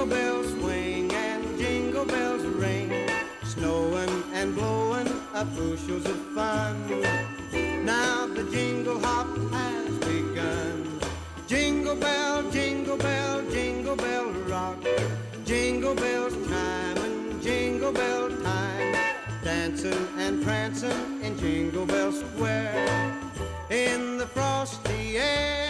Jingle bells swing and jingle bells ring, snowing and blowing up bushels of fun. Now the jingle hop has begun. Jingle bell, jingle bell, jingle bell rock. Jingle bells chime and jingle bell time, dancing and prancing in Jingle Bell Square. In the frosty air